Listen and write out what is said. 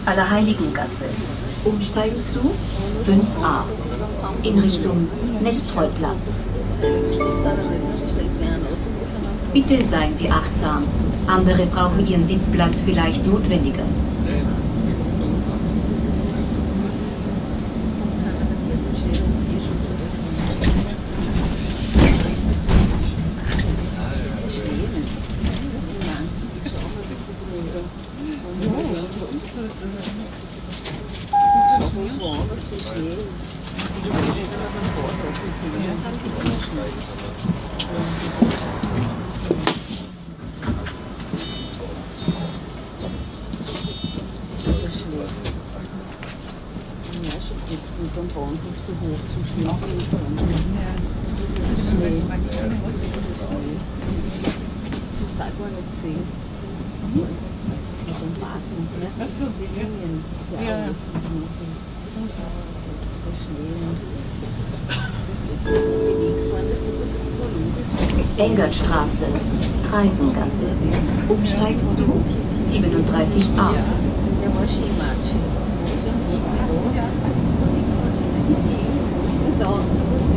Allerheiligengasse. Umsteigen zu 5a in Richtung Nestreuplatz. Bitte seien Sie achtsam. Andere brauchen Ihren Sitzplatz vielleicht notwendiger. Am Bahnhof so hoch zum Schnee. Schnee. Das ist da gar nicht sehen. So ein Baden, ne? Achso, die Linien. Das ist ja alles so der Schnee und so. Das ist die Wegfahren, das ist so logisch. Engertstraße, Treisengasse. Umsteigen zu 37a. Der war Skimatschig. Da.